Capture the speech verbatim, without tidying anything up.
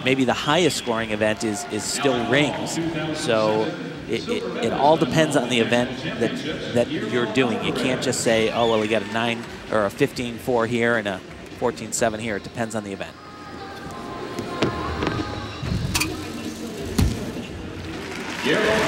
maybe the highest scoring event is, is still rings. So it, it, it all depends on the event that, that you're doing. You can't just say, oh, well, we got a nine or a fifteen four here and a fourteen seven here. It depends on the event. Yeah.